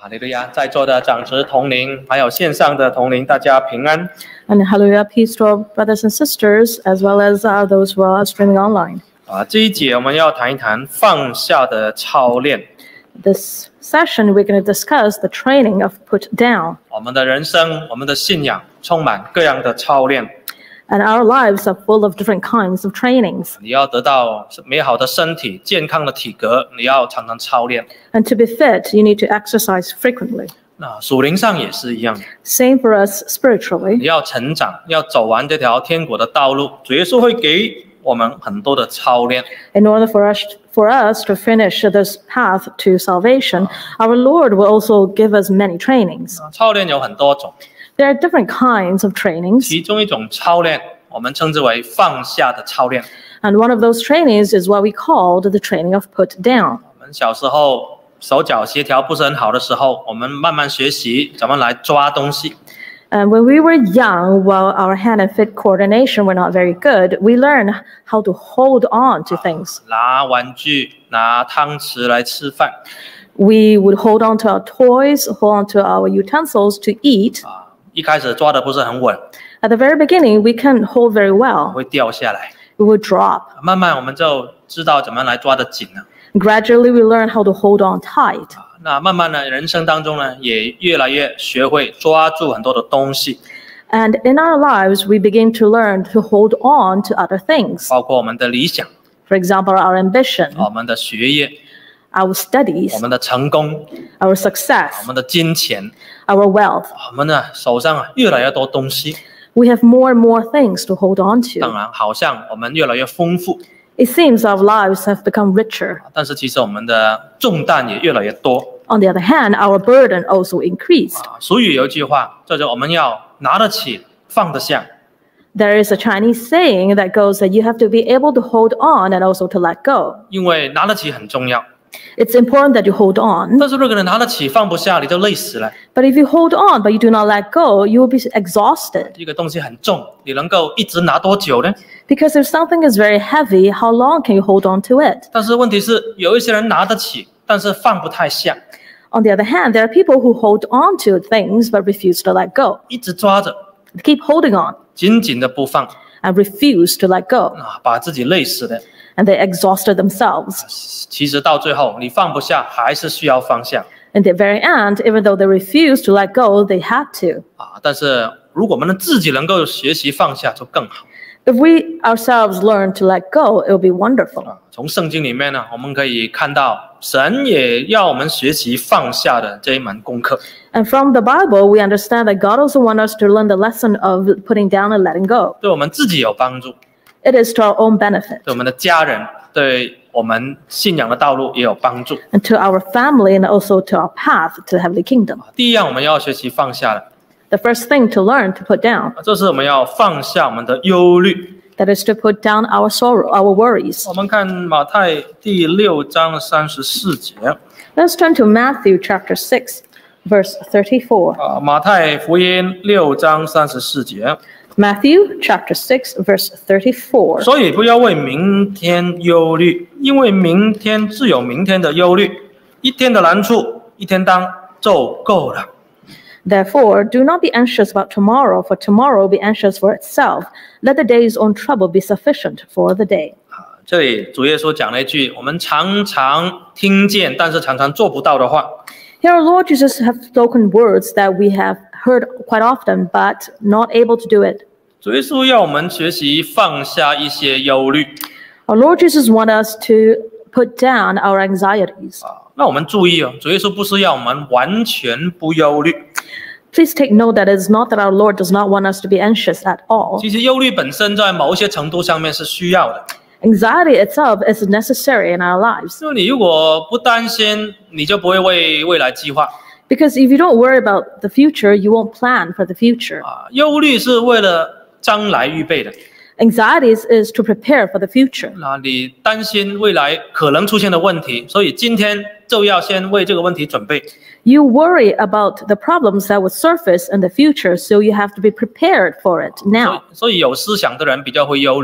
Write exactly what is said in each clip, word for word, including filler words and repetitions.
哈利路亚，在座的长职同龄，还有线上的同龄，大家平安。 And hallelujah, peace to our brothers and sisters, as well as uh, those who are streaming online. 啊，这一节我们要谈一谈放下的操练。 This session, we're going to discuss the training of put down. 我们的人生，我们的信仰，充满各样的操练。 And our lives are full of different kinds of trainings. 你要得到美好的身体、健康的体格，你要常常操练。 And to be fit, you need to exercise frequently. 那属灵上也是一样， Same for us spiritually. 你要成长，要走完这条天国的道路，主耶稣会给我们很多的操练。 In order for us, for us to finish this path to salvation, our Lord will also give us many trainings. 操练有很多种， There are different kinds of trainings. 其中一种操练，我们称之为放下的操练。 And one of those trainings is what we called the training of put down. 我们小时候手脚协调不是很好的时候，我们慢慢学习怎么来抓东西。 And when we were young, while our hand and foot coordination were not very good, we learned how to hold on to things. 拿玩具、拿汤匙来吃饭。 We would hold on to our toys, hold on to our utensils to eat. 啊，一开始抓的不是很稳， At the very beginning, we can't hold very well. 会掉下来。 We would drop. 慢慢我们就知道怎么来抓得紧了。 Gradually, we learn how to hold on tight. 那慢慢的人生当中呢，也越来越学会抓住很多的东西， And in our lives, we begin to learn to hold on to other things. 包括我们的理想、 For example, our ambition, 我们的学业、 our studies, 我们的成功、 our 我 success, 们的金钱， our wealth. 我们呢手上啊越来越多东西。 We have more and more things to hold on 当 to. 然，好像我们越来越丰富， It seems our lives have become richer. 但是其实我们的重担也越来越多。 On the other hand, our burden also increased. 啊，俗语有一句话，叫做我们要拿得起，放得下。 There is a Chinese saying that goes that you have to be able to hold on and also to let go. 因为拿得起很重要， It's important that you hold on. 但是如果你拿得起放不下，你就累死了。 But if you hold on but you do not let go, you will be exhausted. 这个东西很重，你能够一直拿多久呢？ Because if something is very heavy, how long can you hold on to it? 但是问题是，有一些人拿得起，但是放不太下， On the other hand, there are people who hold on to things but refuse to let go. 一直抓着， They keep holding on 紧紧的不放 and refuse to let go. 啊，把自己累死的。 And they exhausted themselves. 其实到最后，你放不下，还是需要放下 In the very end, even though they refused to let go, they had to. 啊。但是如果我们自己能够学习放下，就更好。 If we ourselves learn to let go, it will be wonderful. 从圣经里面呢，我们可以看到，神也要我们学习放下的这一门功课。 And from the Bible, we understand that God also wants us to learn the lesson of putting down and letting go. 对我们自己有帮助， It is to our own benefit, 对我们的家人，对我们信仰的道路也有帮助。 and to our family, and also to our path to the heavenly kingdom. 第一样，我们要学习放下的， The first thing to learn to put down, 这是我们要放下我们的忧虑。 that is to put down our sorrow, our worries. 我们看马太第六章三十四节 Let's turn to Matthew chapter six, verse thirty-four. 啊，马太福音六章三十四节。 Matthew chapter six, verse thirty-four. 所以不要为明天忧虑，因为明天自有明天的忧虑，一天的难处，一天当就够了。 Therefore, do not be anxious about tomorrow, for tomorrow will be anxious for itself. Let the day's own trouble be sufficient for the day. 这里主耶稣讲了一句我们常常听见，但是常常做不到的话。 Here, our Lord Jesus have spoken words that we have heard quite often, but not able to do it. 主耶稣要我们学习放下一些忧虑 Our Lord Jesus wants us to put down our anxieties. 啊。那我们注意哦，主耶稣不是要我们完全不忧虑。 Please take note that it is not that our Lord does not want us to be anxious at all. 其实忧虑本身在某一些程度上面是需要的。 Anxiety itself is necessary in our lives. 因为你如果不担心，你就不会为未来计划 Because if you don't worry about the future, you won't plan for the future. 啊。忧虑是为了将来预备的。 Anxieties is to prepare for the future. 那你担心未来可能出现的问题，所以今天就要先为这个问题准备。 You worry about the problems that will surface in the future, so you have to be prepared for it 所以 now. 所以有思想的人比较会忧虑。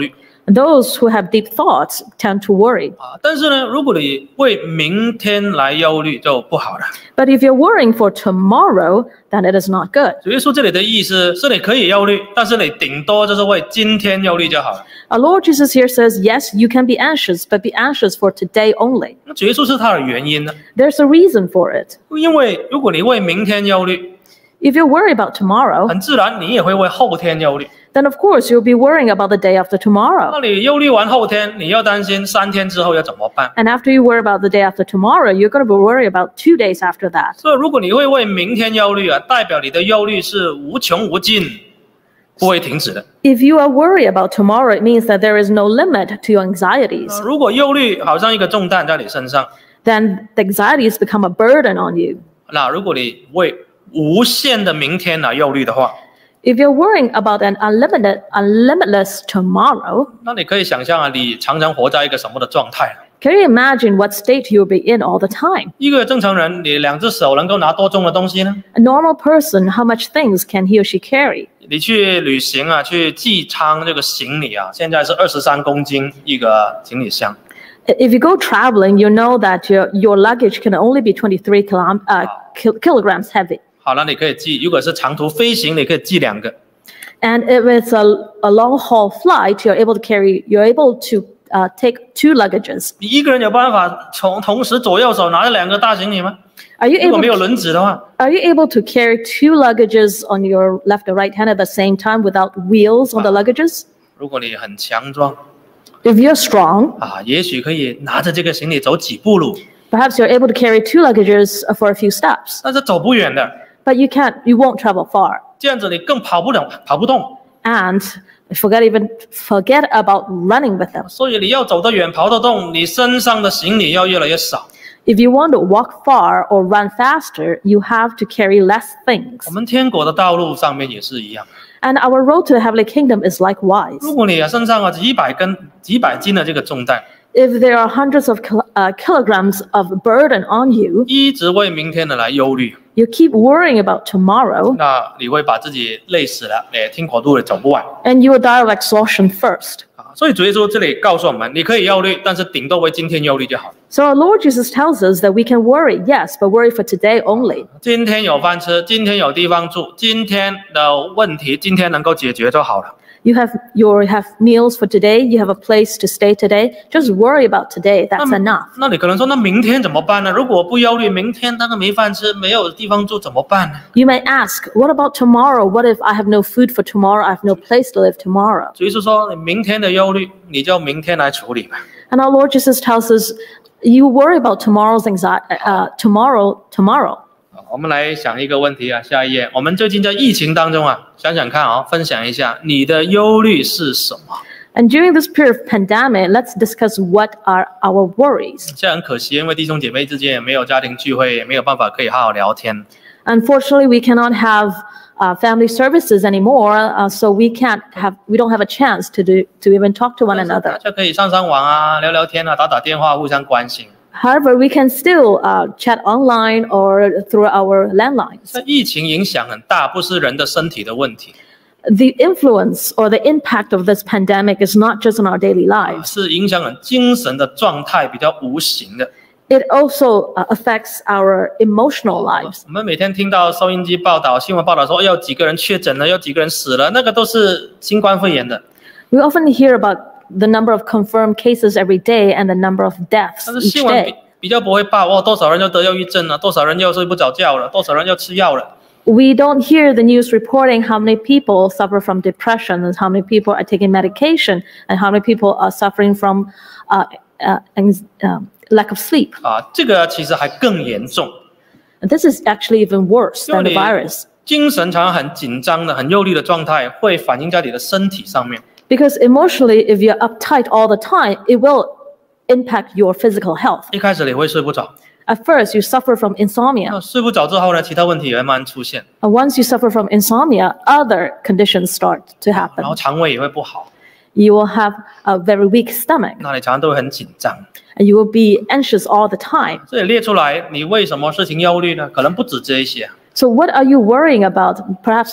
Those who have deep thoughts tend to worry. 啊。但是呢，如果你为明天来忧虑，就不好了。 But if you're worrying for tomorrow, then it is not good. 主耶稣这里的意思是你可以忧虑，但是你顶多就是为今天忧虑就好了。 Our Lord Jesus here says, yes, you can be anxious, but be anxious for today only. 那主耶稣是他的原因呢？ There's a reason for it. 因为如果你为明天忧虑， If you worry about tomorrow, 很自然你也会为后天忧虑。 then of course you'll be worrying about the day after 那 tomorrow. 你忧虑完后天，你要担心三天之后要怎么办？ And after you worry about the day after tomorrow, you're going to be worried about two days after that. 所以如果你会为明天忧虑啊，代表你的忧虑是无穷无尽，不会停止的。 If you are worried about tomorrow, it means that there is no limit to your anxieties. 如果忧虑好像一个重担在你身上， Then the anxieties become a burden on you. 那如果你为无限的明天来忧虑的话， If you're worrying about an unlimited, unlimitless tomorrow, 那你可以想象啊，你常常活在一个什么的状态？ can you imagine what state you'll be in all the time? 一个正常人，你两只手能够拿多重的东西呢？ A normal person, how much things can he or she carry? 你去旅行啊，去寄仓这个行李啊，现在是二十三公斤一个行李箱。 If you go traveling, you know that your, your luggage can only be twenty-three kilom, uh, kil- kilograms heavy. 好了，你可以寄，如果是长途飞行，你可以寄两个。 And if it's a, a long haul flight, you're able to carry, you're able to uh, take two luggages. 你一个人有办法从同时左右手拿着两个大行李吗？ Are you 如果 able 没有 to, 轮子的话， are you able to carry two luggages on your left or right hand at the same time without wheels on the luggages? 如果你很强壮 If you're strong, 啊，也许可以拿着这个行李走几步路， perhaps you're able to carry two luggages uh, for a few steps, 但是走不远的。 but you can't, you won't travel far. 这样子你更跑不了，跑不动。 And forget even forget about running with them. 所以你要走得远，跑得动，你身上的行李要越来越少。 If you want to walk far or run faster, you have to carry less 我 things. 们天国的道路上面也是一样。 And our road to the heavenly kingdom is likewise. 如果你啊身上啊几百根、几百斤的这个重担， If there are hundreds of kil- uh, kilograms of burden on you, 一直为明天的来忧虑， you keep worrying about tomorrow, 那你会把自己累死了，也天国路也走不完 and you will die of exhaustion first. 啊。所以主耶稣这里告诉我们，你可以忧虑，但是顶多为今天忧虑就好。 So our Lord Jesus tells us that we can worry, yes, but worry for today only. 今天有饭吃，今天有地方住，今天的问题今天能够解决就好了。 You have you have meals for today, you have a place to stay today. Just worry about today, that's 那 enough. 那你可能说，那明天怎么办呢？如果我不忧虑，明天那个没饭吃，没有地方住怎么办呢？ You may ask, what about tomorrow? What if I have no food for tomorrow? I have no place to live tomorrow. 主耶稣说，你明天的忧虑，你就明天来处理吧。 And our Lord Jesus tells us, you worry about tomorrow's anxiety, uh, tomorrow, tomorrow. 好我们来想一个问题啊，下一页。我们最近在疫情当中啊，想想看啊，分享一下你的忧虑是什么？ And during this period of pandemic, let's discuss what are our worries. 现在很可惜，因为弟兄姐妹之间也没有家庭聚会，也没有办法可以好好聊天。 Unfortunately, we cannot have uh, family services anymore, uh, so we can't have, we don't have a chance to do to even talk to one 大 another. 家可以上上网啊，聊聊天啊，打打电话，互相关心。 However, we can still uh, chat online or through our landlines. 这疫情影响很大，不是人的身体的问题， The influence or the impact of this pandemic is not just on our daily lives. 是影响很精神的状态比较无形的。 It also uh, affects our emotional lives. 我们每天听到收音机报道、新闻报道说，有几个人确诊了，有几个人死了，那个都是新冠肺炎的。 We often hear about the number of confirmed cases every day and the number of deaths 但是 each 新闻比 day. 比较不会报哦，多少人又得忧郁症了，多少人又睡不着觉了，多少人又吃药了。 We don't hear the news reporting how many people suffer from depression and how many people are taking medication and how many people are suffering from uh, uh, anx- uh, lack of sleep. 啊，这个其实还更严重， And this is actually even worse 因为 than the 你 virus 精神常常很紧张的、很忧虑的状态，会反映在你的身体上面。 because emotionally, if you're uptight all the time, it will impact your physical health. 一开始你会睡不着， At first, you suffer from insomnia. 那睡不着之后呢，其他问题也会慢慢出现， And once you suffer from insomnia, other conditions start to 然 happen. 后肠胃也会不好， You will have a very weak stomach 那你常常都会很紧张。 and you will be anxious all the time. 这里列出来，你为什么事情忧虑呢？可能不止这一些， So what are you worrying about? Perhaps not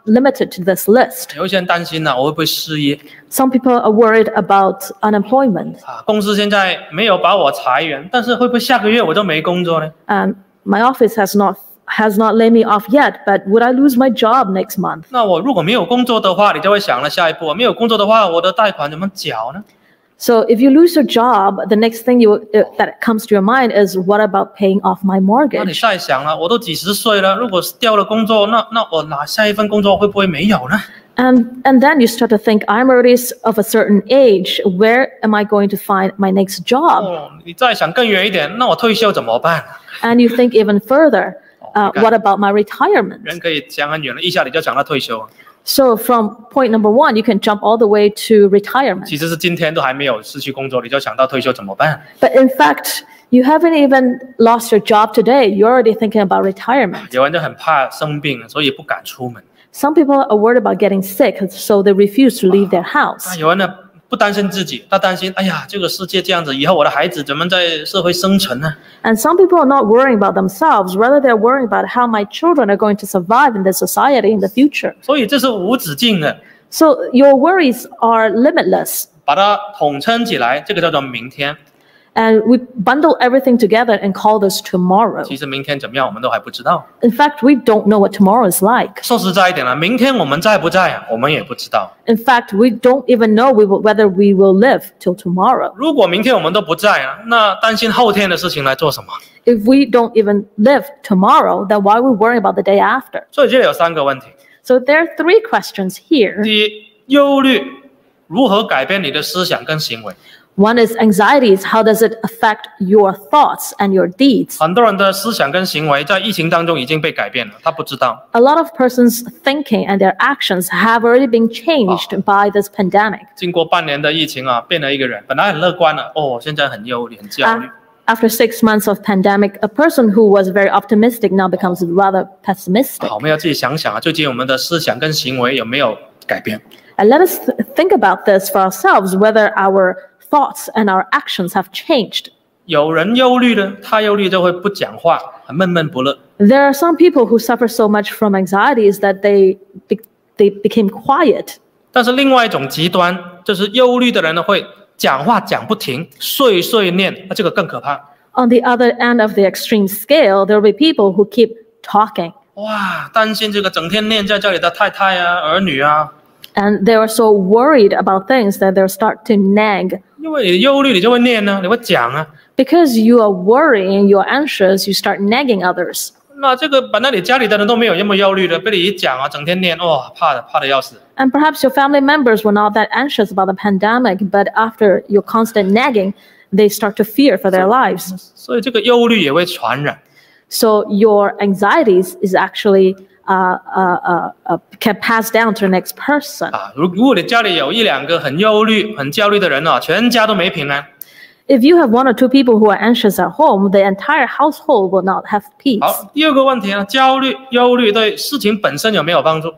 limited to this list. 有一些人担心呢、啊，我会不会失业 Some people are worried about unemployment. 啊？公司现在没有把我裁员，但是会不会下个月我就没工作呢？ And my office has not has not laid me off yet, but would I lose my job next month? 那我如果没有工作的话，你就会想了下一步，没有工作的话，我的贷款怎么缴呢？ So if you lose your job, the next thing you uh, that comes to your mind is, what about paying off my 那你 mortgage? 再想了，我都几十岁了，如果掉了工作，那那我拿下一份工作会不会没有呢？ And and then you start to think, I'm already of a certain age. Where am I going to find my next job? 哦，你再想更远一点，那我退休怎么办？ And you think even further, uh, what about my retirement? 人可以想很远了，一下你就想到退休啊。 So from point number one, you can jump all the way to retirement. 其实是今天都还没有失去工作，你就想到退休怎么办？ But in fact, you haven't even lost your job today. You're already thinking about retirement. 有人就很怕生病，所以不敢出门。 Some people are worried about getting sick, so they refuse to leave their house. 那有人呢不担心自己，他担心，哎呀，这个世界这样子，以后我的孩子怎么在社会生存呢？ And some people are not worrying about themselves, rather they're worrying about how my children are going to survive in this society in the future. 所以这是无止境的， So your worries are limitless. 把它统称起来，这个叫做明天。 And we bundle everything together and call this tomorrow. 其实明天怎么样，我们都还不知道。 In fact, we don't know what tomorrow is like. 说实在一点了，明天我们在不在啊，我们也不知道。 In fact, we don't even know we will, whether we will live till tomorrow. 如果明天我们都不在啊，那担心后天的事情来做什么？ If we don't even live tomorrow, then why are we worrying about the day after? 所以这里有三个问题。 So there are three questions here. 第一，忧虑如何改变你的思想跟行为？ One is anxieties. How does it affect your thoughts and your deeds? 很多人的思想跟行为在疫情当中已经被改变了，他不知道。 A lot of persons' thinking and their actions have already been changed by this pandemic. 经过半年的疫情啊，变了一个人，本来很乐观了，哦，现在很忧虑、很焦虑。 After six months of pandemic, a person who was very optimistic now becomes rather pessimistic. 好，我们要自己想想啊，最近我们的思想跟行为有没有改变？ And let us th- think about this for ourselves, whether our thoughts and our actions have changed. 有人忧虑呢，他忧虑就会不讲话，很闷闷不乐。 There are some people who suffer so much from anxieties that they be- they became quiet. 但是另外一种极端，就是忧虑的人呢，会讲话讲不停，碎碎念，那这个更可怕。 On the other end of the extreme scale, there will be people who keep talking. 哇，担心这个整天念在这里的太太啊、儿女啊， And they are so worried about things that they'll start to nag. 因为你忧虑，你就会念呢、啊，你会讲啊。 Because you are worrying, you're anxious, you start nagging others. 那这个本来你家里的人都没有那么忧虑的，被你一讲啊，整天念，哇，怕的怕的要死。 And perhaps your family members were not that anxious about the pandemic, but after your constant nagging, they start to fear for their lives. 所以这个忧虑也会传染。 So your anxieties is actually uh, uh, uh, uh, can pass down to the next person. 啊，如如果你家里有一两个很忧虑、很焦虑的人啊，全家都没平安。 If you have one or two people who are anxious at home, the entire household will not have peace. 好，第二个问题呢，焦虑、忧虑对事情本身有没有帮助？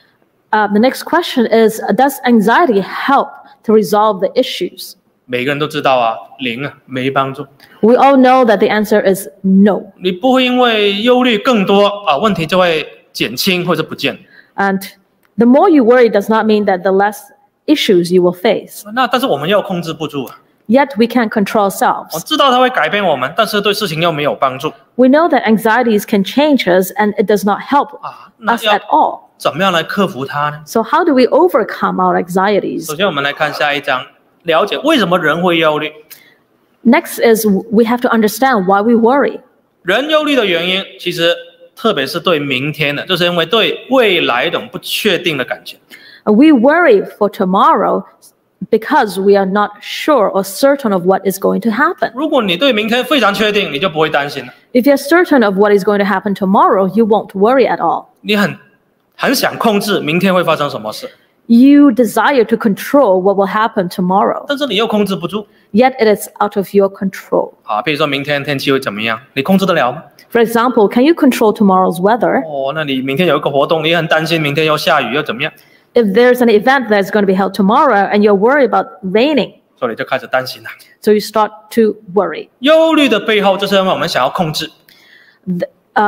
Uh, the next question is, uh, does anxiety help to resolve the issues? 每个人都知道啊，零啊，没帮助。 We all know that the answer is no. 你不会因为忧虑更多啊，问题就会减轻或者不见。 And the more you worry does not mean that the less issues you will face. 那但是我们又控制不住啊。 Yet we can't control 我 ourselves. 知道它会改变我们，但是对事情又没有帮助 We know that anxieties can change us and it does not help 啊。那 us 要 at all. 怎么样来克服它呢？ So how do we overcome our anxieties? 首先，我们来看下一章，了解为什么人会忧虑。 Next is we have to understand why we worry. 人忧虑的原因，其实特别是对明天的，就是因为对未来一种不确定的感觉。 We worry for tomorrow because we are not sure or certain of what is going to happen. 如果你对明天非常确定，你就不会担心了。 If you're certain of what is going to happen tomorrow, you won't worry at all. 你很很想控制明天会发生什么事， You desire to control what will happen tomorrow, 但是你又控制不住 yet it is out of your control. 啊。比如说明天天气会怎么样，你控制得了吗？ For example, can you control tomorrow's weather? 哦，那你明天有一个活动，你很担心明天又下雨又怎么样， If there's an event that's going to be held tomorrow and you're worried about raining, 所以你就开始担心了。 so you start to worry. 忧虑的背后，就是因为我们想要控制。 The- uh,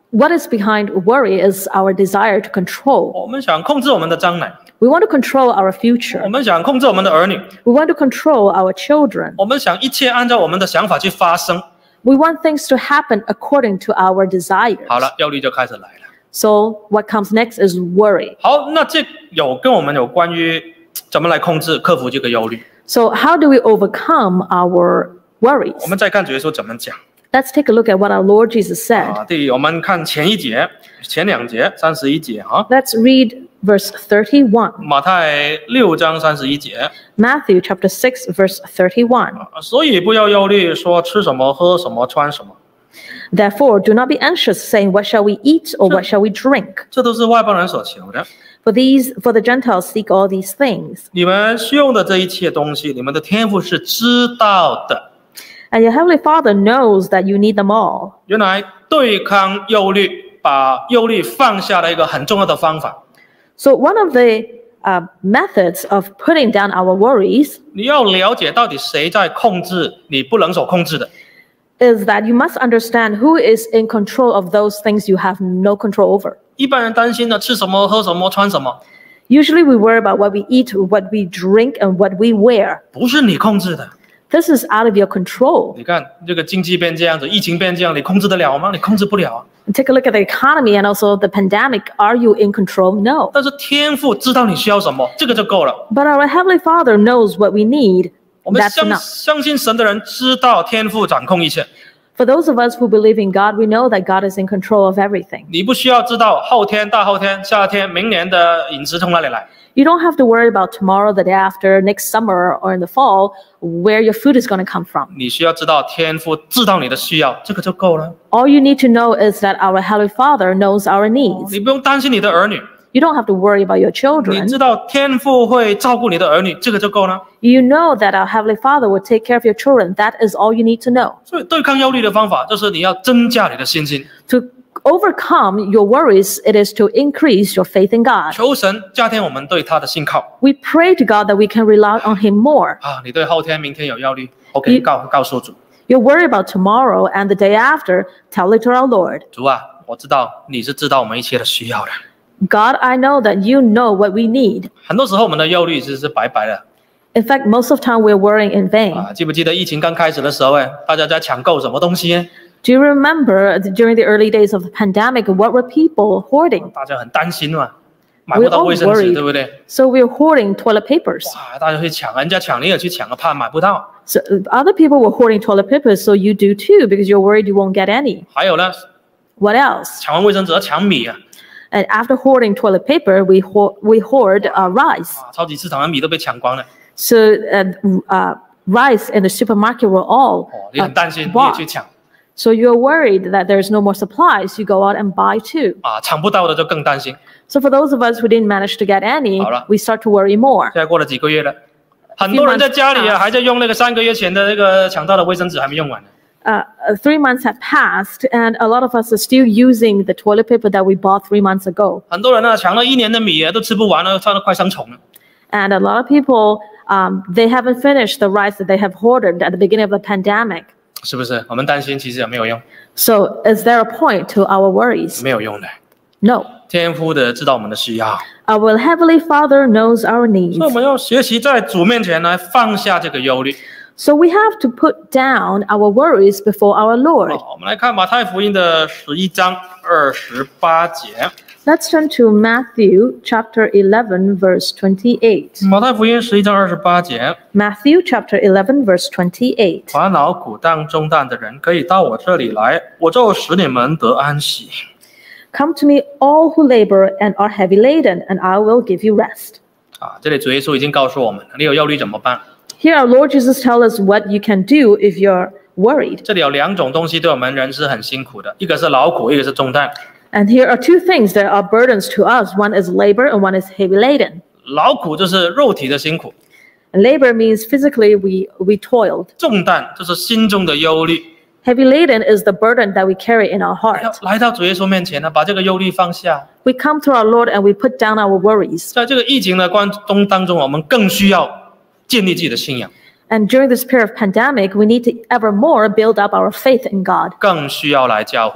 What is behind worry is our desire to control. 我们想控制我们的将来， We want to control our 我 future. 们想控制我们的儿女， We want to control our children. 我们想一切按照我们的想法去发生。 We want things to happen according to our desires. 好了，忧虑就开始来了。 So what comes next is worry. 好，那这有跟我们有关于怎么来控制、克服这个忧虑。 So how do we overcome our worries? 我们再看主耶稣怎么讲 Let's take a look at what our Lord Jesus said. 啊？第，我们看前一节、前两节、三十一节啊。 Let's read verse thirty-one. 马太六章三十一节， Matthew chapter six, verse thirty-one. 所以不要忧虑，说吃什么、喝什么、穿什么， Therefore, do not be anxious, saying, what shall we eat or what shall we drink? 这都是外邦人所求的。 For these, for the Gentiles seek all these things. 你们需用的这一切东西，你们的天父是知道的。 And your heavenly Father knows that you need them all. 原来对抗忧虑，把忧虑放下的一个很重要的方法， So one of the uh, methods of putting down our worries 你要了解到底谁在控制你不能所控制的。 is that you must understand who is in control of those things you have no control over. 一般人担心的吃什么、喝什么、穿什么， Usually we worry about what we eat, what we drink, and what we wear. 不是你控制的。 This is out of your control. 你看这个经济变这样子，疫情变这样，你控制得了吗？你控制不了啊。 Take a look at the economy and also the pandemic. Are you in control? No. 但是天父知道你需要什么，这个就够了。 But our Heavenly Father knows what we need. 我们 That's 相 enough. 相信神的人知道天父掌控一切， For those of us who believe in God, we know that God is in control of everything. 你不需要知道后天、大后天、夏天、明年的饮食从哪里来。 You don't have to worry about tomorrow, the day after, next summer, or in the fall, where your food is going to come from. 你需要知道天父知道你的需要，这个就够了。 All you need to know is that our Heavenly Father knows our needs. 你不用担心你的儿女， You don't have to worry about your 你 children. 知道天父会照顾你的儿女，这个就够了。 You know that our Heavenly Father will take care of your children. That is all you need to know. 所以对抗忧虑的方法就是你要增加你的信心， To overcome your worries, it is to increase your faith in God. 求神加添我们对他的信靠 We pray to God that we can rely on Him more. 啊！你对后天、明天有忧虑 ，OK， 告告诉主， You're worried about tomorrow and the day after, tell it to our Lord. 主啊，我知道你是知道我们一切的需要的。 God, I know that you know what we need. 很多时候我们的忧虑其实是白白的 In fact, most of the time we're worrying in vain. 啊！记不记得疫情刚开始的时候，哎，大家在抢购什么东西呢？ Do you remember during the early days of the pandemic, what were people hoarding? 大家很担心嘛，买不到卫生 We all 纸， worried. 对不对？ So we're hoarding toilet papers. 哇，大家去抢，人家抢你也去抢啊，怕买不到。 So other people were hoarding toilet papers, so you do too, because you're worried you won't get any. 还有呢， What else? 抢完卫生纸要抢米啊， And after hoarding toilet paper, we hoard, we hoard uh, rice. 啊，超级市场的米都被抢光了。 So uh, uh, rice in the supermarket were all 哦，你很 uh, 担心，你也 bought. 去抢 So you're worried that there's no more supplies. You go out and buy too. 啊，抢不到的就更担心。 So for those of us who didn't manage to get any, 好了。 we start to worry more. 现在过了几个月了，很多人在家里啊，还在用那个三个月前的那个抢到的卫生纸还没用完呢。 Uh, uh, three months have passed, and a lot of us are still using the toilet paper that we bought three months ago. 很多人呢，抢了一年的米啊，都吃不完了，差点快生虫了。 And a lot of people, um, they haven't finished the rice that they have hoarded at the beginning of the pandemic. 是不是？我们担心其实也没有用， So is there a point to our worries? 没有用的。 No. 天父的知道我们的需要， Our Heavenly Father knows our needs. 所以我们要学习在主面前来放下这个忧虑。 So we have to put down our worries before our Lord. 好，我们来看马太福音的十一章二十八节。 Let's turn to Matthew chapter eleven, verse twenty-eight. 马太福音十一章二十八节， Matthew chapter eleven, verse twenty-eight. 烦恼苦担重担的人，可以到我这里来，我就使你们得安息。 Come to me, all who labor and are heavy laden, and I will give you rest. 啊，这里主耶稣已经告诉我们了，你有忧虑怎么办？ Here our Lord Jesus tells us what you can do if you're worried. 这里有两种东西对我们人是很辛苦的，一个是劳苦，一个是重担。 And here are two things that are burdens to us. One is labor and one is heavy laden. 劳苦就是肉体的辛苦， And labor means physically we, we toiled. 重担就是心中的忧虑。 Heavy laden is the burden that we carry in our 要 heart. 来到主耶稣面前呢，把这个忧虑放下。 We come to our Lord and we put down our worries. 在这个疫情的关中当中，我们更需要建立自己的信仰， And during this period of pandemic, we need to ever more build up our faith in God. 更需要来教会啊。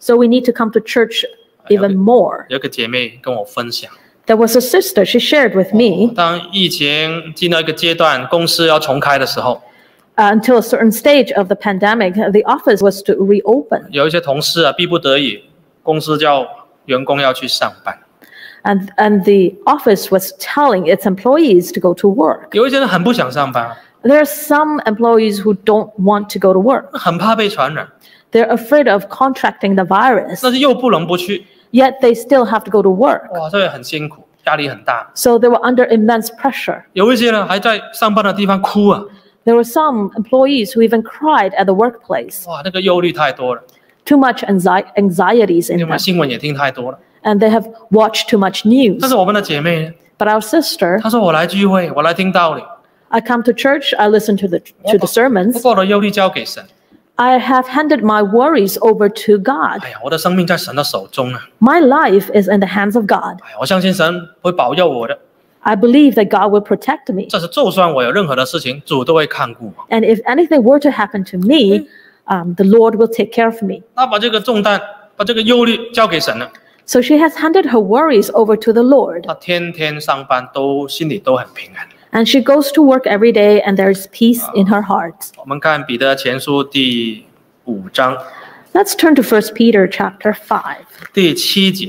So we need to come to church even more. 有个姐妹跟我分享， There was a sister, she shared with me, 当疫情进到一个阶段，公司要重开的时候， uh, until a certain stage of the pandemic, the office was to reopen. 有一些同事啊，逼不得已，公司叫员工要去上班。 And, and the office was telling its employees to go to work. 有一些人很不想上班， There are some employees who don't want to go to work. 很怕被传染， They're afraid of contracting the virus, 但是又不能不去， yet they still have to go to work. 哇，这个很辛苦，压力很大。 So they were under immense pressure. 有一些人还在上班的地方哭啊， There were some employees who even cried at the workplace. 哇，那个忧虑太多了， Too much anxi- anxieties in 因为 them, 新闻也听太多了。 and they have watched too much news. 但是我们的姐妹呢， But our sister, 她说我来聚会，我来听道理， I come to church, I listen to the to the 我 sermons. 把我的忧虑交给神。 I have handed my worries over to God. 哎呀，我的生命在神的手中啊！ My life is in the hands of God. 哎呀，我相信神会保佑我的。 I believe that God will protect me. 这是就算我有任何的事情，主都会看顾我。 And if anything were to happen to me, um, the Lord will take care of me. 他把这个重担，把这个忧虑交给神了。 So she has handed her worries over to the Lord. 他天天上班都心里都很平安。 And she goes to work every day and there's peace in her heart. 我们看彼得前书第五章 Let's turn to First Peter chapter five, 第七节。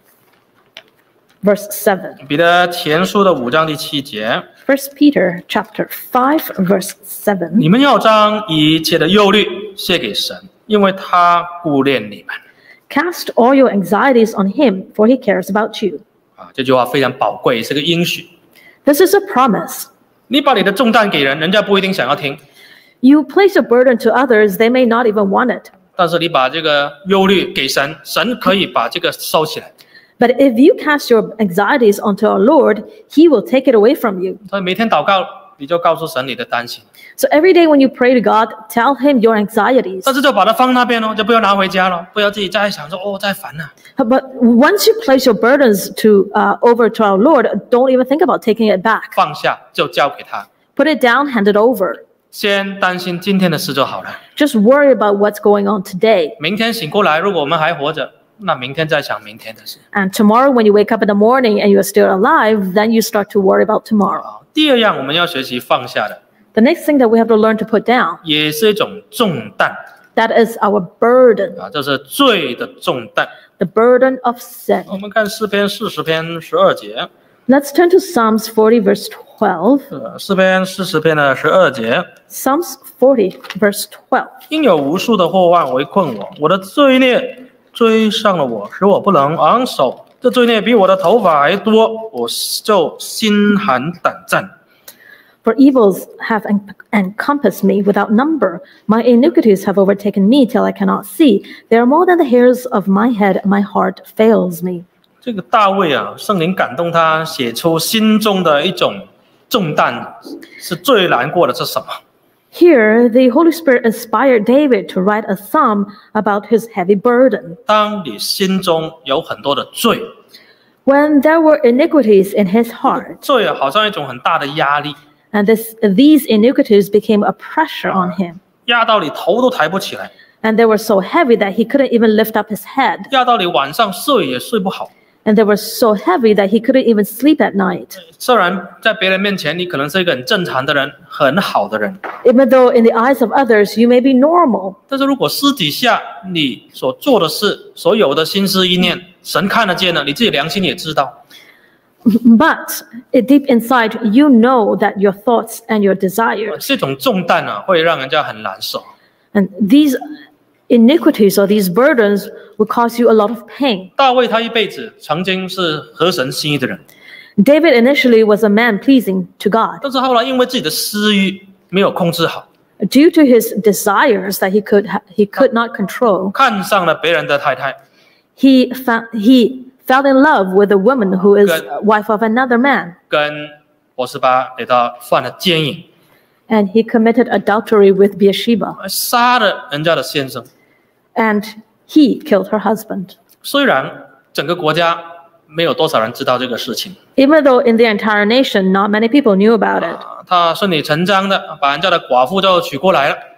verse seven. 彼得前书的五章第七节， First Peter chapter five, verse seven. 你们要将一切的忧虑卸给神，因为他顾念你们。 Cast all your anxieties on him, for he cares about you. 啊，这句话非常宝贵，是个应许。 This is a promise. 你把你的重担给人，人家不一定想要听； You place a burden to others, they may not even want it. 但是你把这个忧虑给神，神可以把这个收起来。 But if you cast your anxieties onto our Lord, he will take it away from you. 所以每天祷告，你就告诉神你的担心， So every day when you pray to God, tell him your anxieties. 但是就把它放那边哦，就不要拿回家了，不要自己再想说哦，再烦呐、 But once you place your burdens to uh, over to our Lord, don't even think about taking it back. 放下就交给他， Put it down, hand it over. 先担心今天的事就好了。 Just worry about what's going on today. 明天醒过来，如果我们还活着，那明天再想明天的事。 And tomorrow, when you wake up in the morning and you're still alive, then you start to worry about tomorrow. 啊，第二样我们要学习放下的， The next thing that we have to learn to put down, 也是一种重担 that is our burden, 啊，这是罪的重担。 the burden of sin. 我们看诗篇四十篇十二节， Let's turn to Psalms forty, verse twelve. 呃，诗篇四十篇的十二节， Psalms forty, verse twelve. 因有无数的祸患围困我，我的罪孽追上了我，使我不能昂首。这罪孽比我的头发还多，我就心寒胆战。 For evils have en- encompassed me without number. My iniquities have overtaken me till I cannot see. They are more than the hairs of my head. My heart fails me. 这个大卫啊，圣灵感动他写出心中的一种重担，是最难过的是什么？ Here, the Holy Spirit inspired David to write a psalm about his heavy burden. 当你心中有很多的罪， When there were iniquities in his heart, 罪啊，好像一种很大的压力， and this, these iniquities became a pressure on him, 压到你头都抬不起来， and they were so heavy that he couldn't even lift up his head, 压到你晚上睡也睡不好。 and they were so heavy that he couldn't even sleep at night. 虽然在别人面前你可能是一个很正常的人，很好的人， Even though in the eyes of others you may be normal, 但是如果私底下你所做的事，所有的心思意念，神看得见了，你自己良心也知道。 but deep inside you know that your thoughts and your desires 这种重担啊，会让人家很难受。 and these iniquities or these burdens will cause you a lot of pain. 大卫他一辈子曾经是合神心意的人， David initially was a man pleasing to God. 但是后来因为自己的私欲没有控制好， Due to his desires that he could ha- he could not control, 看上了别人的太太， he found he fell in love with a woman who is a wife of another man, 跟波斯巴给他犯了奸淫， and he committed adultery with Bathsheba, 杀了人家的先生。 and he killed her husband. 虽然整个国家没有多少人知道这个事情， Even though in the entire nation not many people knew about it, 啊他顺理成章的把人家的寡妇就娶过来了，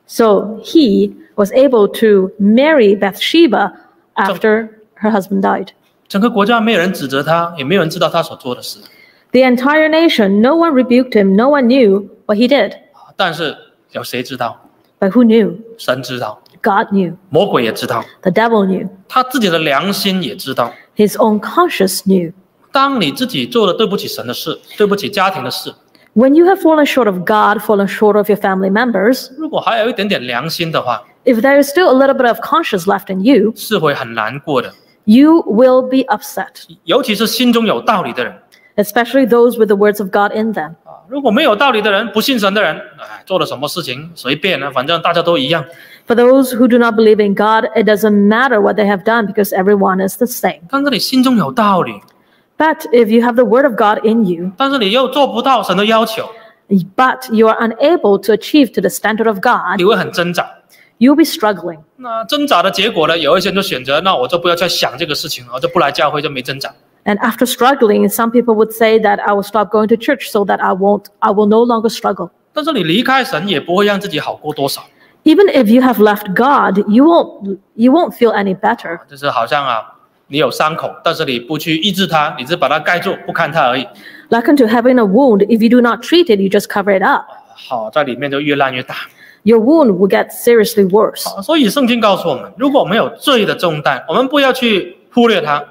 So he was able to marry Bathsheba after her husband died. 整个国家没有人指责他，也没有人知道他所做的事。 The entire nation, no one rebuked him, no one knew what he did. 但是有谁知道？ But who knew? 神知道， God knew. 魔鬼也知道， The devil knew. 他自己的良心也知道。 His own conscience knew. 当你自己做了对不起神的事，对不起家庭的事， When you have fallen short of God, fallen short of your family members, 如果还有一点点良心的话， if there is still a little bit of conscience left in you, 是会很难过的。 you will be upset, 尤其是心中有道理的人 especially those with the words of God in them. 啊，如果没有道理的人，不信神的人，哎，做了什么事情随便啊，反正大家都一样。 For those who do not believe in God, it doesn't matter what they have done because everyone is the same. 但是你心中有道理， But if you have the word of God in you, 但是你又做不到神的要求， but you are unable to achieve to the standard of God, 你会很挣扎。 you'll be struggling. 那挣扎的结果呢？有一些人就选择，那我就不要再想这个事情，我就不来教会，就没挣扎。 And after struggling, some people would say that I will stop going to church so that I won't, I will no longer struggle. 但是你离开神，也不会让自己好过多少。 Even if you have left God, you won't, you won't feel any better. 就是好像啊，你有伤口，但是你不去医治它，你只把它盖住，不看它而已。 Like unto having a wound, if you do not treat it, you just cover it up. 好，在里面就越烂越大。 Your wound will get seriously worse. 好，所以圣经告诉我们，如果我们有罪的重担，我们不要去忽略它。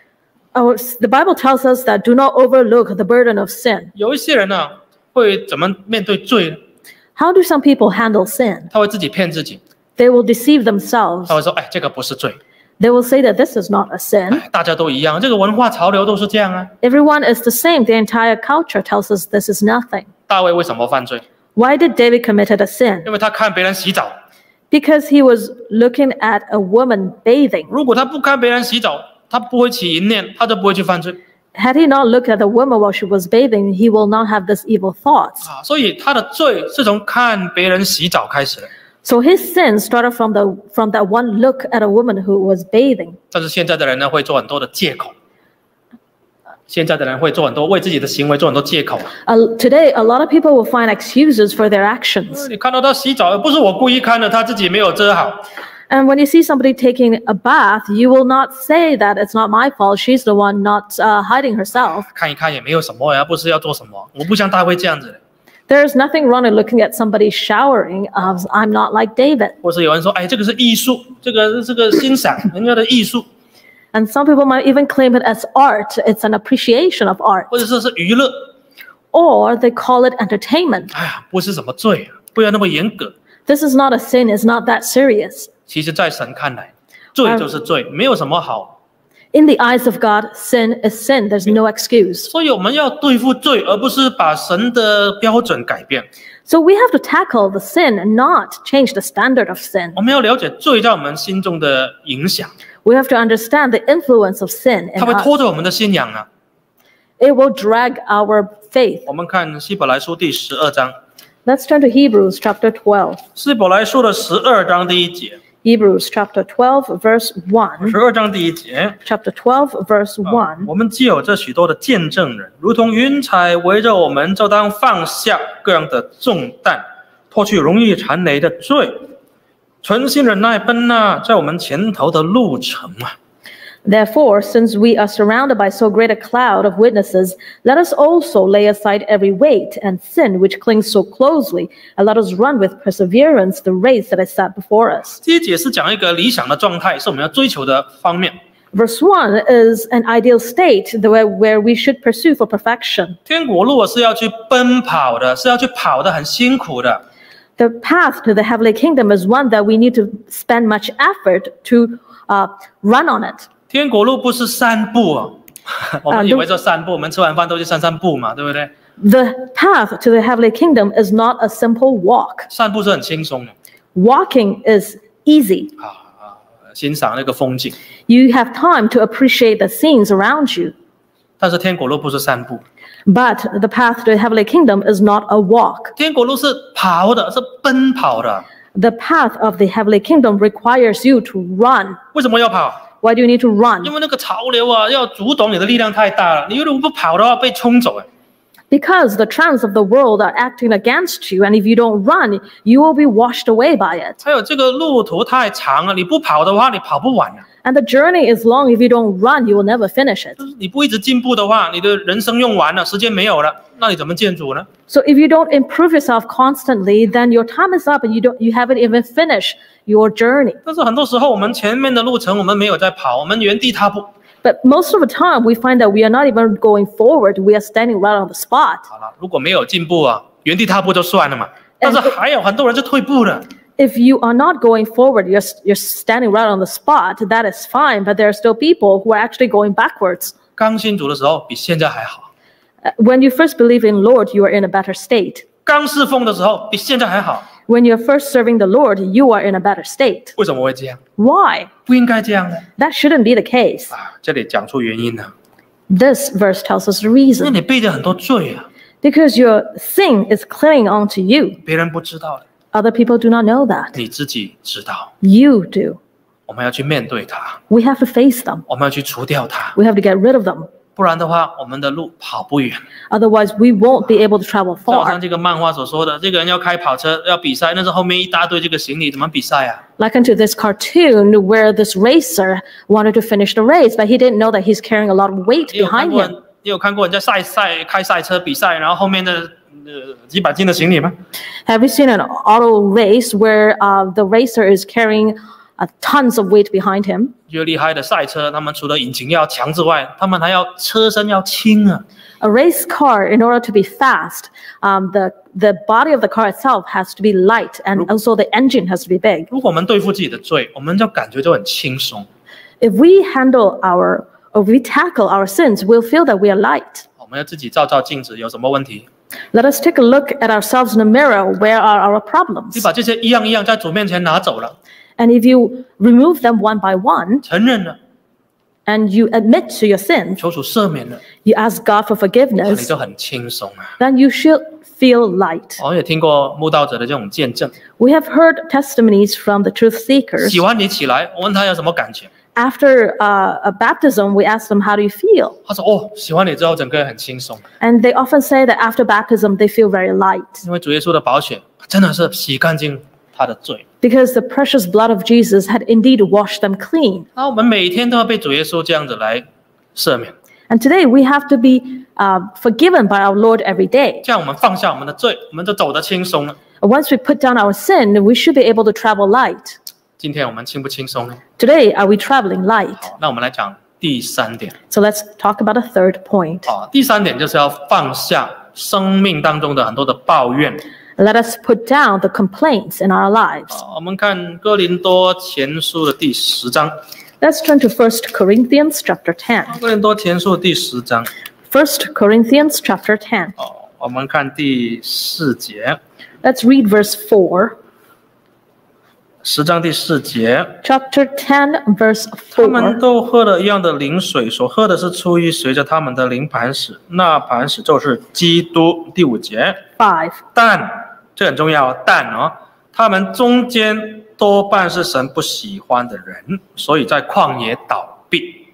Our, the Bible tells us that do not overlook the burden of sin. 有一些人呢，会怎么面对罪呢？ How do some people handle sin? 他会自己骗自己， They will deceive themselves. 他会说：“哎，这个不是罪， They will say that this is not a sin. 哎，大家都一样，这个文化潮流都是这样啊。 Everyone is the same. The entire culture tells us this is nothing. 大卫为什么犯罪？ Why did David commit a sin? 因为他看别人洗澡， Because he was looking at a woman bathing. 如果他不看别人洗澡，他不会起淫念，他就不会去犯罪 Had he not looked at the woman while she was bathing, he will not have these evil thoughts. 啊。所以他的罪是从看别人洗澡开始的。 So his sin started from the from that one look at a woman who was bathing. 但是现在的人呢，会做很多的借口。现在的人会做很多为自己的行为做很多借口。 Uh, today, a lot of people will find excuses for their actions. 你看到他洗澡，不是我故意看的，他自己没有遮好。 And when you see somebody taking a bath, you will not say that it's not my fault. She's the one not uh, hiding herself. 看一看也没有什么呀，不是要做什么。我不像大卫这样子的。 There is nothing wrong in looking at somebody showering. As I'm not like David. 或是有人说，哎，这个是艺术，这个这个欣赏人家的艺术， And some people might even claim it as art. It's an appreciation of art. 或者说是娱乐。 Or they call it entertainment. 哎呀，不是什么罪，不要那么严格。 This is not a sin. It's not that serious. 其实，在神看来，罪就是罪，没有什么好。 In the eyes of God, sin is sin. There's no excuse. 所以我们要对付罪，而不是把神的标准改变。 So we have to tackle the sin and not change the standard of sin. 我们要了解罪在我们心中的影响， We have to understand the influence of sin in 它会 us. 拖着我们的信仰啊。 It will drag our faith. 我们看希伯来书第十二章， Let's turn to Hebrews chapter twelve. 希伯来书的十二章第一节， Hebrews chapter twelve, verse one. 十二章第一节。 Chapter twelve, verse 啊 one. 我们既有这许多的见证人，如同云彩围着我们，就当放下各样的重担，脱去容易缠累的罪，存心忍耐奔那在我们前头的路程啊。 Therefore, since we are surrounded by so great a cloud of witnesses, let us also lay aside every weight and sin which clings so closely, and let us run with perseverance the race that is set before us. 这一节是讲一个理想的状态，是我们要追求的方面。 Verse one is an ideal state the way where we should pursue for perfection. 天国路是要去奔跑的，是要去跑的很辛苦的。 The path to the heavenly kingdom is one that we need to spend much effort to uh, run on it. 天国路不是散步啊，我们以为说散步，我们吃完饭都去散散步嘛，对不对？ The path to the heavenly kingdom is not a simple walk. 散步是很轻松的 Walking is easy. 啊啊，欣赏那个风景。 You have time to appreciate the scenes around you. 但是天国路不是散步， But the path to the heavenly kingdom is not a walk. 天国路是跑的，是奔跑的。 The path of the heavenly kingdom requires you to run. 为什么要跑？ Why do you need to run? 因为那个潮流啊，要阻挡你的力量太大了。你如果不跑的话，被冲走哎。 Because the trends of the world are acting against you, and if you don't run, you will be washed away by it. 还有这个路途太长了，你不跑的话，你跑不完啊。 And the journey is long. If you don't run, you will never finish it. 你不一直进步的话，你的人生用完了，时间没有了，那你怎么见主呢？ So if you don't improve yourself constantly, then your time is up and you don't you haven't even finished your journey. 但是很多时候，我们前面的路程我们没有在跑，我们原地踏步。 But most of the time, we find that we are not even going forward. We are standing right on the spot. 好了，如果没有进步啊，原地踏步就算了嘛。但是还有很多人是退步的。 If you are not going forward, you're, you're standing right on the spot, that is fine. But there are still people who are actually going backwards. 刚信主的时候比现在还好。 Uh, When you first believe in Lord, you are in a better state. 刚侍奉的时候比现在还好。 When you're first serving the Lord, you are in a better state. 为什么会这样？ Why? 不应该这样呢？ That shouldn't be the case. 啊，这里讲出原因了。 This verse tells us the 因为 reason. 你背着很多罪啊， Because your sin is clinging onto you. 别人不知道的， Other people do not know that. 你自己知道。 You do. 我们要去面对它， We have to face them. 我们要去除掉它， We have to get rid of them. 不然的话，我们的路跑不远。 Otherwise, we won't be able to travel 就好像 far. 这个漫画所说的，这个人要开跑车要比赛，但是后面一大堆这个行李，怎么比赛啊？ Like unto this cartoon where this racer wanted to finish the race, but he didn't know that he's carrying a lot of weight 也有看 behind 过 him. 人，也有看过人在赛赛开赛车比赛，然后后面的呃几百斤的行李吗？ Have you seen an auto race where uh, the racer is carrying uh, tons of weight behind him? 越厉害的赛车，他们除了引擎要强之外，他们还要车身要轻啊。 A race car, in order to be fast, um, the, the body of the car itself has to be light, and also the engine has to be big. 如果我们对付自己的罪，我们就感觉就很轻松。 If we handle our, or we tackle our sins, we'll feel that we are light. 我们要自己照照镜子，有什么问题？ Let us take a look at ourselves in the mirror. Where are our 你 problems? 把这些一样一样在主面前拿走了， And if you remove them one by one, 承认了， and you admit to your sins, 求主赦免了， you ask God for 哇你 forgiveness, 就很轻松啊。 then you should feel light. 我也听过慕道者的这种见证， We have heard testimonies from the truth seekers. 喜欢你起来，我问他有什么感觉， After uh, a baptism, we ask them, how do you feel? 他说哦，喜欢你之后整个人很轻松， And they often say that after baptism, they feel very light 因为主耶稣的宝血真的是洗干净他的罪。 because the precious blood of Jesus had indeed washed them clean. 那我们每天都要被主耶稣这样子来赦免， And today we have to be uh, forgiven by our Lord every day. 这样我们放下我们的罪，我们就走得轻松了。 Once we put down our sin, we should be able to travel light. 今天我们轻不轻松呢？ Today, are we traveling light? 好，那我们来讲第三点。 So let's talk about a third point. 好，第三点就是要放下生命当中的很多的抱怨。 Let us put down the complaints in our lives. 好，我们看哥林多前书的第十章。 Let's turn to First Corinthians chapter ten. 哥林多前书第十章。 First Corinthians chapter ten. 哦，我们看第四节。 Let's read verse four. 十章第四节， Chapter ten, verse 他们 four. 都喝了一样的灵水，所喝的是出于随着他们的灵磐石，那磐石就是基督。第五节， five. 但这很重要，但哦，他们中间多半是神不喜欢的人，所以在旷野倒闭。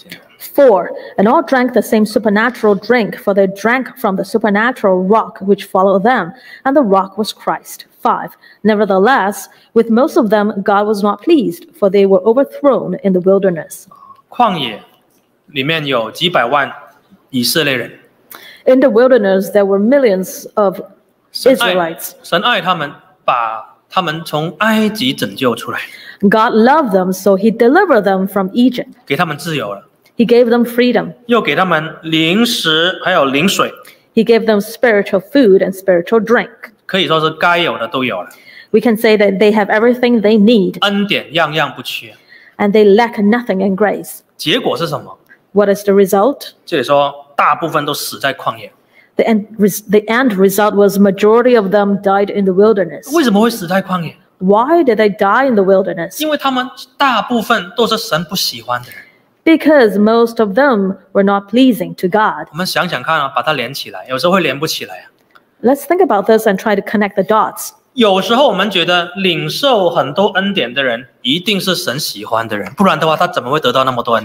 four. And all drank the same supernatural drink, for they drank from the supernatural rock which followed them, and the rock was Christ. five. Nevertheless, with most of them God was not pleased, for they were overthrown in the wilderness. 旷野里面有几百万以色列人， In the wilderness, there were millions of 神爱 Israelites. 神爱他们，把他们从埃及拯救出来， God loved them, so he delivered them from Egypt. 给他们自由了， He gave them freedom. 又给他们灵食，还有灵水， He gave them spiritual food and spiritual drink. 可以说是该有的都有了， We can say that they have everything they need, 恩典样样不缺。 and they lack nothing in grace. 结果是什么？ What is the result? 这里说大部分都死在旷野， The end, res- the end result was majority of them died in the wilderness. 为什么会死在旷野？ Why did they die in the wilderness? 因为他们大部分都是神不喜欢的人。 Because most of them were not pleasing to God. 我们想想看啊，把它连起来，有时候会连不起来啊。 Let's think about this and try to connect the dots. 有时候我们觉得领受很多恩典的人，一定是神喜欢的人，不然的话，他怎么会得到那么多恩典？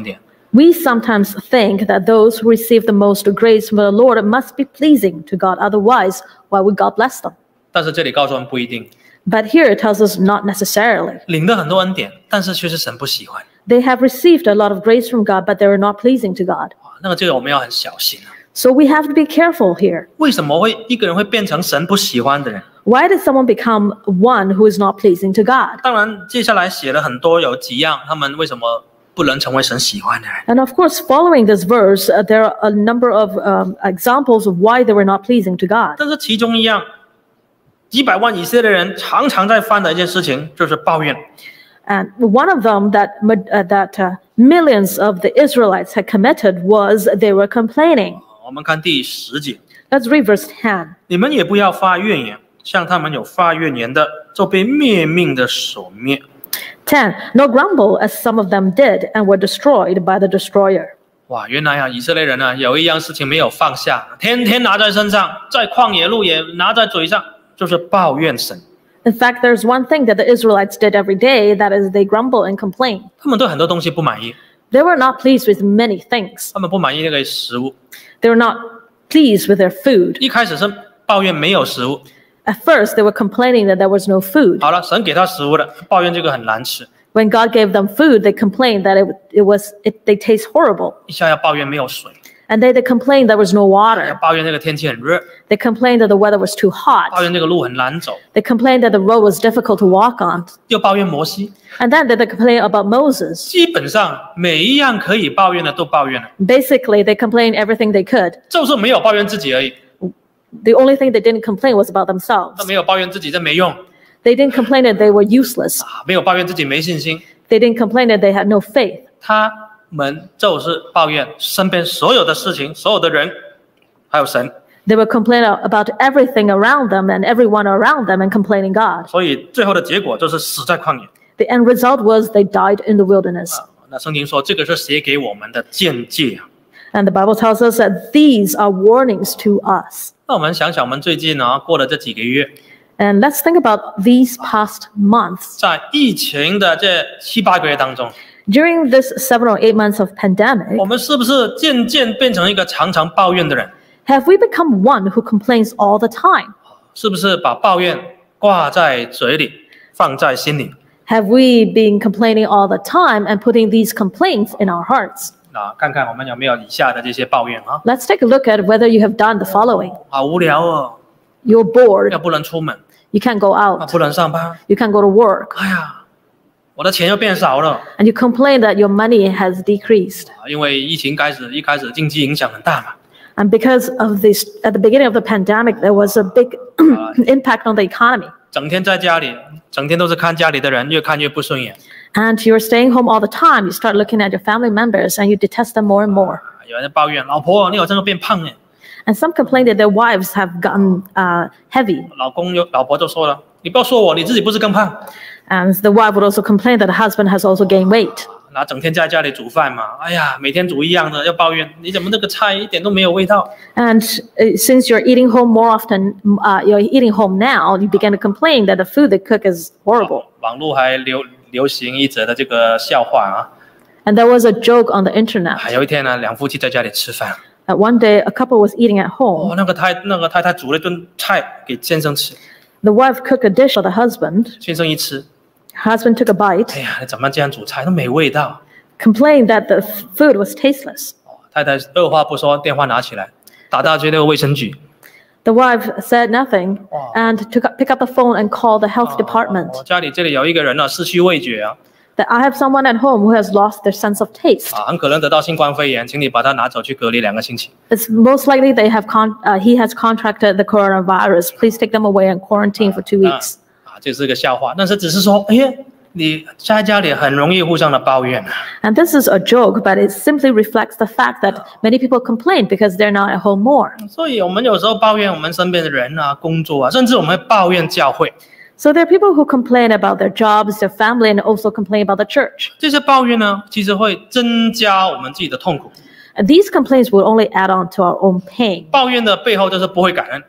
We sometimes think that those who receive the most grace from the Lord must be pleasing to God. Otherwise, why would God bless them? 但是这里告诉我们不一定， But here it tells us not necessarily. 领了很多恩典，但是却是神不喜欢。 They have received a lot of grace from God, but they are not pleasing to God. 那个这个我们要很小心啊。 So we have to be careful here. 为什么会一个人会变成神不喜欢的人？ Why did someone become one who is not pleasing to God? 当然，接下来写了很多有几样，他们为什么不能成为神喜欢的人？ And of course, following this verse, uh, there are a number of um, examples of why they were not pleasing to God. 但是其中一样，几百万以色列人常常在犯的一件事情就是抱怨。 And one of them that uh, that uh, millions of the Israelites had committed was they were complaining. 我们看第十节， Let's read verse ten. 你们也不要发怨言，像他们有发怨言的，就被灭命的所灭。 ten. Nor grumble as some of them did and were destroyed by the destroyer. 哇，原来啊，以色列人啊，有一样事情没有放下，天天拿在身上，在旷野路也拿在嘴上，就是抱怨神。 In fact, there's one thing that the Israelites did every day, that is they grumble and complain. 他们对很多东西不满意， They were not pleased with many things. 他们不满意那个食物， They were not pleased with their food. 一开始是抱怨没有食物， At first, they were complaining that there was no food. 好了，神给他食物了，抱怨这个很难吃， When God gave them food, they complained that it, it was it, they taste horrible. 一下要抱怨没有水， And they, they complained there was no 要 water. 抱怨那个天气很热， They complained that the weather was too 抱 hot. 怨这个路很难走， They complained that the road was difficult to walk on. 又抱怨摩西， And then they, they complained about Moses. 基本上每一样可以抱怨的都抱怨了， Basically, they complained everything they could. 就是没有抱怨自己而已。 The only thing they didn't complain was about themselves. 他没有抱怨自己这没用 They didn't complain that they were useless. 啊，没有抱怨自己没信心， They didn't complain that they had no faith. 他们就是抱怨身边所有的事情、所有的人，还有神。 They were complaining about everything around them and everyone around them and complaining God. 所以最后的结果就是死在旷野。 The end result was they died in the wilderness. 那圣经说这个是写给我们的见解。 And the Bible tells us that these are warnings to us. 那我们想想，我们最近啊过了这几个月， And let's think about these past months. 在疫情的这七八个月当中， During this seven or eight months of pandemic, 我们是不是渐渐变成一个常常抱怨的人？ have we become one who complains all the time? 是不是把抱怨挂在嘴里，放在心里？ Have we been complaining all the time and putting these complaints in our hearts? 啊，看看我们有没有以下的这些抱怨啊？ Let's take a look at whether you have done the following. 好无聊哦， You're bored. 又不能出门， You can't go 啊， out. 不能上班。 You can't go to work. 哎呀，我的钱又变少了 And you complain that your money has decreased. 啊，因为疫情开始，一开始经济影响很大嘛。 And because of this, at the beginning of the pandemic, there was a big impact on the economy. 整天在家里，整天都是看家里的人，越看越不顺眼。 And you're staying home all the time. You start looking at your family members and you detest them more and more. 有人抱怨老婆，你好像变胖哎。 And some complain that their wives have gotten uh, heavy. 老公又老婆就说了，你不要说我，你自己不是更胖？ And the wife would also complain that the husband has also gained weight. 那整天在家里煮饭嘛，哎呀，每天煮一样的，要抱怨你怎么那个菜一点都没有味道？ And uh, since you're eating home more often, uh, you're eating home now, you begin to complain that the food they cook is horrible. 网络还流流行一则的这个笑话啊， And there was a joke on the internet. 还有一天呢，两夫妻在家里吃饭， That one day, a couple was eating at 哦， home. 那个太那个太太煮了一顿菜给先生吃， The wife cooked a dish for the husband. 先生一吃， Husband took a bite, 哎呀，你怎么这样煮菜都没味道？ complained that the f- food was tasteless. 太太二话不说，电话拿起来，打到去那个卫生局， The wife said nothing and took up, pick up the phone and called the health department. 我家里这里有一个人呢，失去味觉啊， That I have someone at home who has lost their sense of taste. 啊，很可能得到新冠肺炎，请你把他拿走去隔离两个星期。 It's most likely they have con- uh, he has contracted the coronavirus. Please take them away and quarantine for two 啊 weeks. 啊，这是个笑话，但是只是说，哎呀，你在家里很容易互相的抱怨啊。 And this is a joke, but it simply reflects the fact that many people complain because they're not at home more. 所以我们有时候抱怨我们身边的人啊、工作啊，甚至我们会抱怨教会。 So there are people who complain about their jobs, their family, and also complain about the church. 这些抱怨呢，其实会增加我们自己的痛苦。 And these complaints will only add on to our own pain. 抱怨的背后就是不会感恩，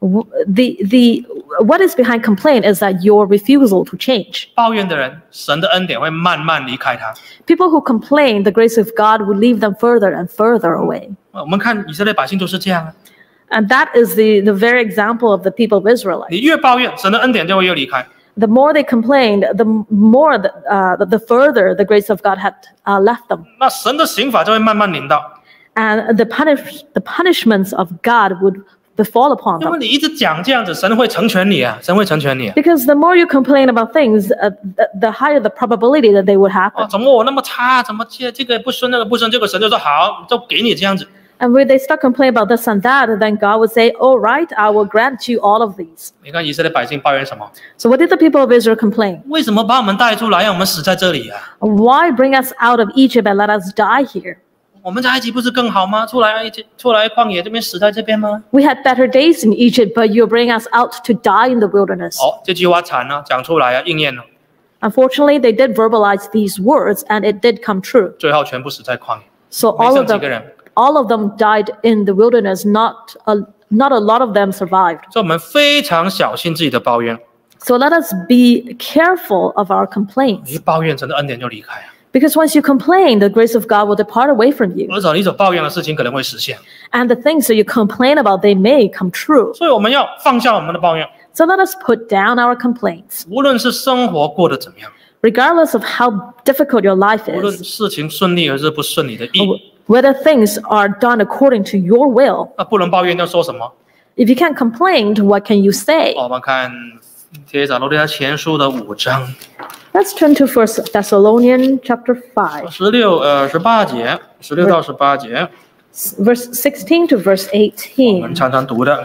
W- The, the, what is behind complaint is that your refusal to change. 抱怨的人，神的恩典会慢慢离开他。 People who complain, the grace of God will leave them further and further away. 我们看以色列百姓就是这样啊， And that is the, the very example of the people of Israel. 你越抱怨，神的恩典就会越离开。 The more they complained, the more, the, uh, the further the grace of God had uh, left them. 那神的刑罚就会慢慢临到， And the, punish, the punishments of God would befall upon 因为 them. 你一直讲这样子，神会成全你啊，神会成全你啊。 Because the more you complain about things, uh, the, the higher the probability that they would 哦， happen. 怎么我那么差？怎么这这个不顺那个不顺？结果神就说好，就给你这样子。 And when they start complaining about this and that, then God would say, all right, I will grant you all of these. 你看以色列百姓抱怨什么？ So what did the people of Israel complain? 为什么把我们带出来，让我们死在这里啊？ Why bring us out of Egypt and let us die here? 我们在埃及不是更好吗？出来埃及，出来旷野这边死在这边吗？ We had better days in Egypt, but you bring us out to die in the wilderness. 哦，这句话惨了，讲出来啊，应验了， Unfortunately, they did verbalize these words, and it did come true. 最后全部死在旷野， So 没 all 剩 of 几个 them, 人。 all of them died in the wilderness. Not a, not a lot of them survived. 所以我们非常小心自己的抱怨， So let us be careful of our 你 complaints, 一抱怨，神的恩典就离开啊。 because once you complain, the grace of God will depart away from you, 而且你所抱怨的事情可能会实现， and the things that you complain about, they may come true. 所以我们要放下我们的抱怨， So let us put down our complaints, 无论是生活过得怎么样， regardless of how difficult your life 无论 is, 事情顺利还是不顺利的意， whether things are done according to your will. 那不能抱怨要说什么？ If you can't complain, what can you say? 我们看帖撒罗尼迦前书的五章 Let's turn to First Thessalonians chapter five, 十六呃十八节，十六到十八节， verse sixteen to verse 我 eighteen. 们常常读的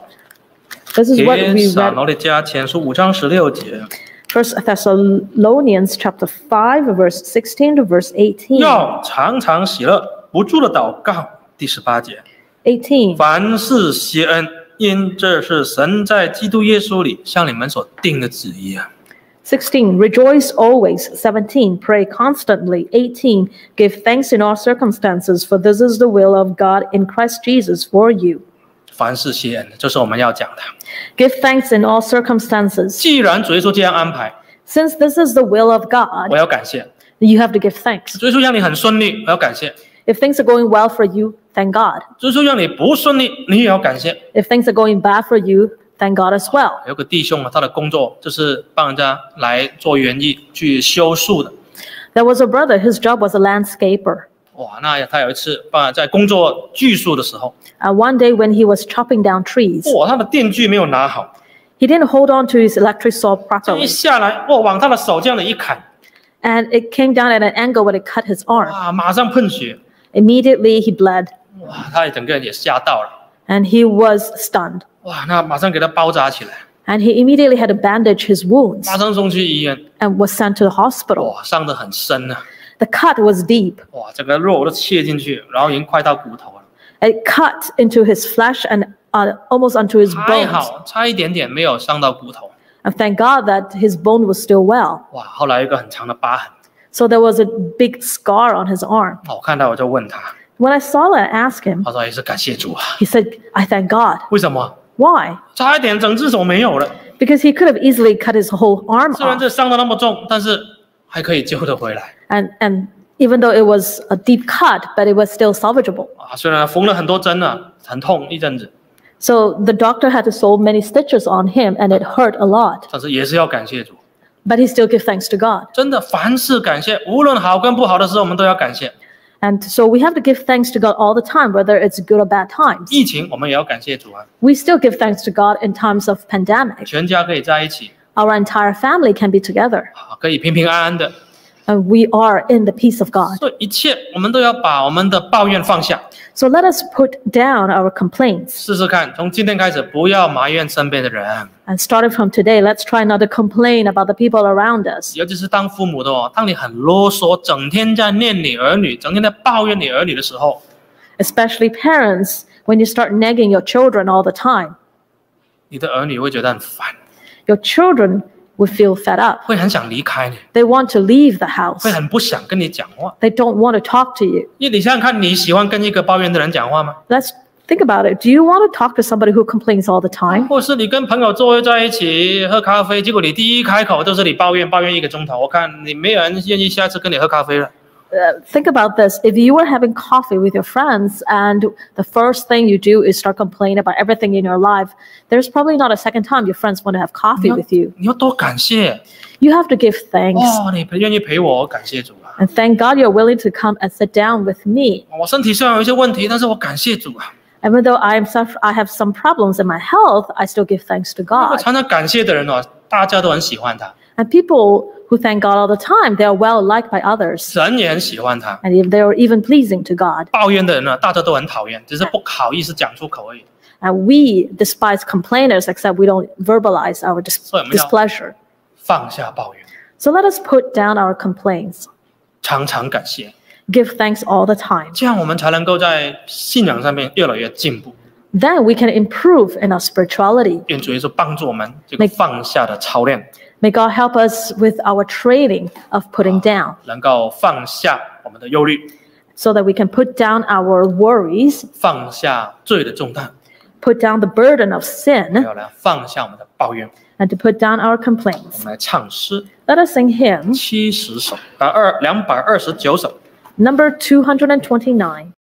This is what 帖 we 撒 read. 罗尼迦前书五章十六节， First Thessalonians chapter five, verse sixteen to verse eighteen. 要常常喜乐，不住的祷告。第十八节， eighteen. 凡事谢恩，因这是神在基督耶稣里向你们所定的旨意啊。 sixteen. Rejoice always. seventeen. Pray constantly. eighteen. Give thanks in all circumstances, for this is the will of God in Christ Jesus for you. 凡事谢恩，这是我们要讲的。 Give thanks in all circumstances. 既然主耶稣这样安排， Since this is the will of 我 God, 要感谢。 you have to give thanks. 主耶稣让你很顺利，我要感谢； If things are going well for you, thank God. 主耶稣让你不顺利，你也要感谢。 If things are going bad for you, thank God as well. 有个弟兄啊，他的工作就是帮人家来做园艺、去修树的。 There was a brother, his job was a landscaper. 哇，那他有一次帮在工作锯树的时候， Uh, one day when he was chopping down trees, 哇，他的电锯没有拿好， he didn't hold on to his electric saw 这一 properly. 下来，哇，往他的手这样的一砍， And it came down at an angle where it cut his arm. 哇，马上喷血， Immediately he bled 哇，他也整个人也吓到了， and he was stunned. 哇，那马上给他包扎起来， And he immediately had to bandage his wounds 马上送去医院， and was sent to the hospital. 哇，伤得很深啊， The cut was deep. 哇，整个肉都切进去，然后已经快到骨头了， It cut into his flesh and uh, almost onto his 还 bones. 好差一点点没有伤到骨头， And thank God that his bone was still well. 哇，后来有一个很长的疤痕， So there was a big scar on his arm. 我看到我就问他， When I saw it, I asked him, 他说也是感谢主啊， he said, I thank God. 为什么？ Why? 差一点整只手没有了， Because he could have easily cut his whole arm 虽然 off. 这伤得那么重，但是还可以救得回来 And, and even though it was a deep cut, but it was still salvageable. 啊，虽然缝了很多针啊，很痛一阵子， So the doctor had to sew many stitches on him and it hurt a lot. 但是也是要感谢主。 But he still gave thanks to God. 真的，凡事感谢，无论好跟不好的时候，我们都要感谢。 And so we have to give thanks to God all the time, whether it's good or bad times. 疫情我们也要感谢主啊， We still give thanks to God in times of pandemic. 全家可以在一起 Our entire family can be together. 啊，可以平平安安的。 And we are in the peace of God. 所以一切我们都要把我们的抱怨放下， So let us put down our complaints. 试试看，从今天开始不要埋怨身边的人， And starting from today, let's try not to complain about the people around us. 尤其是当父母的哦，当你很啰嗦，整天在念你儿女，整天在抱怨你儿女的时候， Especially parents, when you start nagging your children all the time, 你的儿女会觉得很烦， your children will feel fed up. 会很想离开你， They want to leave the house. 会很不想跟你讲话。 They don't want to talk to you. 因为你想想看，你喜欢跟一个抱怨的人讲话吗？ Let's Think about it. Do you want to talk to somebody who complains all the time? 或是你跟朋友坐会在一起喝咖啡，结果你第一开口就是你抱怨抱怨一个钟头，我看你没有人愿意下次跟你喝咖啡了。 Uh, think about this. If you were having coffee with your friends and the first thing you do is start complaining about everything in your life, there's probably not a second time your friends want to have coffee with you. 你要多感谢 You have to give thanks 哦，你愿意陪我，感谢主啊！ and thank God you're willing to come and sit down with me. 我身体虽然有一些问题，但是我感谢主啊！ Even though I am suffer- I have some problems in my health, I still give thanks to 如果 God. 常常感谢的人哦，大家都很喜欢他， And people who thank God all the time, they are well liked by others. 神也很喜欢他。 And if they are even pleasing to God. 抱怨的人呢，大家都很讨厌，只是不好意思讲出口而已。 And we despise complainers, except we don't verbalize our dis- 所以我们要 displeasure. 放下抱怨， So let us put down our complaints. 常常感谢， Give thanks all the time. 这样我们才能够在信仰上面越来越进步。 Then we can improve in our spirituality. 愿主耶稣帮助我们这个放下的操练， May God help us with our training of putting down 能够放下我们的忧虑， so that we can put down our worries, 放下罪的重担， put down the burden of 还 sin, 有呢，放下我们的抱怨。 and to put down our 我 complaints. 们来唱诗 Let us sing hymn 七十首，啊二两百二十九首。 number two hundred twenty-nine.